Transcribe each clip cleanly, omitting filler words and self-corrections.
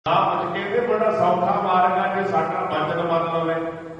कहते बड़ा सौखा मार्ग है कि साडा वचन मन लवे।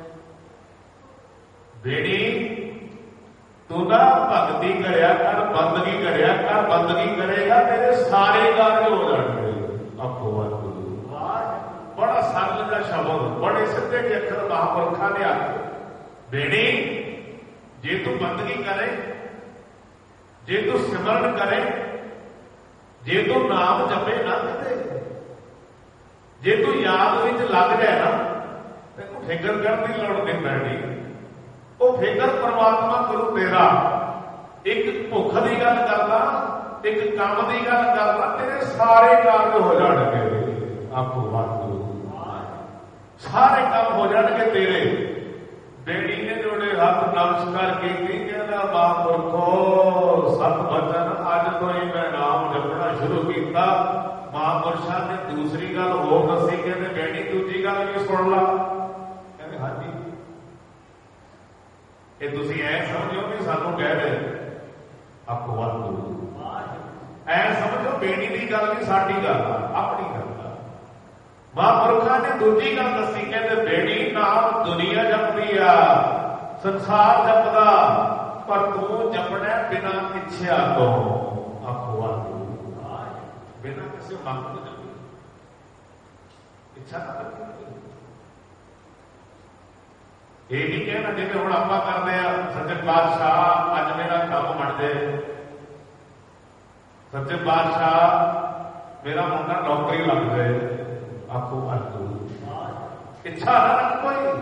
बेड़ी तू ना भगती करया कर, बंदगी करया कर, बंदगी करेगा तेरे सारे कार्य हो जाएंगे। आपको बड़ा सरल का शब्द, बड़े सीधे के अक्षर महापुरखा ने आखे। बेड़ी जे तू बंदगी करे, जे तू सिमरन करे, जे तू नाम जपे ना किते, जे तू याद विच लग जाए ना, तेन फिकर करने की लड़ नहीं पैनी। वो फिकर परमात्मा करू तेरा। एक भुख की गल करदा, एक काम की गल करदा, तेरे सारे कार्य हो जाएंगे। आपको वाकू सारे काम हो जाएंगे तेरे। बेड़ी ने जोड़े हाथ नमस्कार की, कहना महापुरखो सत वचन अज तो ही मैं नाम जपना शुरू किया। महापुरुषा ने दूसरी गल होर दसी, कहते बेड़ी दूजी गल भी सुन ला। कहते हाँ जी, ये तुसी ऐ समझो भी सानू कह रहे आपको वाकू ऐ समझो बेड़ी की गल भी साडी गल आ, अपनी गल आ। महापुरुषा ने दूजी गल दसी, कहते बेड़ी नाम दुनिया जपदी आ, संसार जपदा, पर तू जपना बिना इच्छा तो। आपको वाकू बिना किसी मंग तो जपे, इच्छा ना करके। ये नहीं कहना जिसे हम आप करते हैं सच्चे पातशाह अज मेरा काम बन जाए, सच्चे पातशाह मेरा मुंडा नौकरी लग जाए। आपको इच्छा ना रख कोई।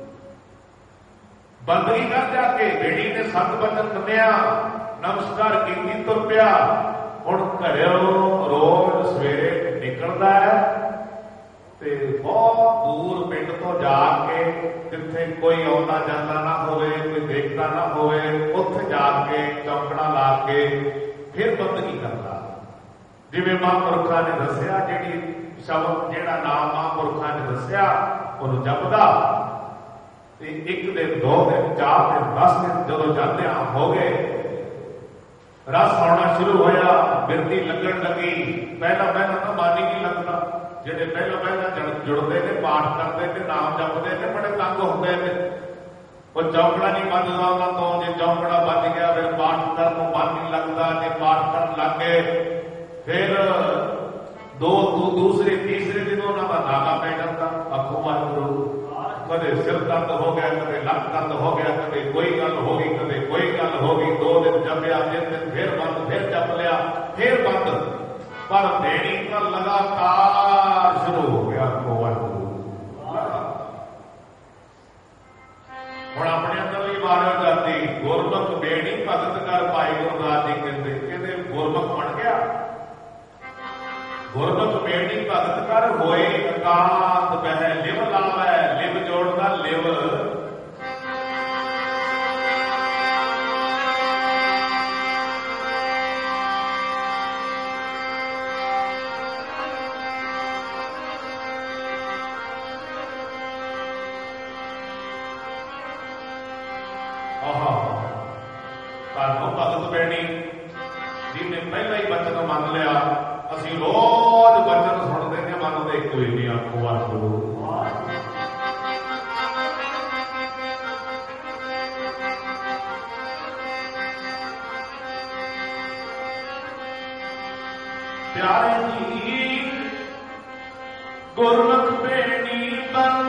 बंदगी कर जाके बेड़ी ने सत वचन सुनिया, नमस्कार की, तुर पिया। हुण घरों रोज सवेरे निकलता है ते बहुत दूर पिंड तो जाके, जिथे कोई आउंदा जांदा ना होवे, कोई देखता ना होवे, उत्थे जाके चौकड़ा ला के फिर बंदगी करता। जिवें महापुरखा ने दसिया, जिहड़ी शब्द जिहड़ा नाम महापुरखा ने दसिया उहनूं जपदा। एक दिन, 2 दिन, 4 दिन, 10 दिन जदों जांदियां हो गए, रस आना शुरू होया, बिरती लगन लगी। पहला पहला तो मन ही नहीं लगता। जेडे पहला पहला जुड़ते ने, पाठ करते ने, नाम जपते ने, बड़े तंग होते हैं। वो चौकड़ा नहीं बजदा उन्हां तो, जे चौकड़ा बज गया फिर पाठ करन नूं मन नहीं लगता। जे पाठ करन लग गए फिर दूसरे तीसरे दिन उन्हां दा नागा पै जांदा। आखो वाहिगुरू, कदे सिर दर्द हो गया, कदे लक दर्द हो गया, कदे कोई गल हो गई, कदे कोई गल हो गई। 2 दिन जपया, 3 दिन फिर बंद, फिर जप लिया, फिर बंद। पर बेड़ी का लगातार शुरू हो गया। हुण अपने अंदर भी मारो जाती, गुरमुख बेड़ी भगत कर भाई गुरदास जी कहते, कहते गुरमुख बन गया। गुरमुख बेड़ी भगत कर होए एकांत बह, लिव लावै लिव जोड़दा लिव। भगत बेड़ी जिन्हें पहला ही वचन मान लिया, असी रोज वचन सुनते हैं, मनते एक भी नहीं। आपको वाकू प्यारे जी गुरमुख बेड़ी बन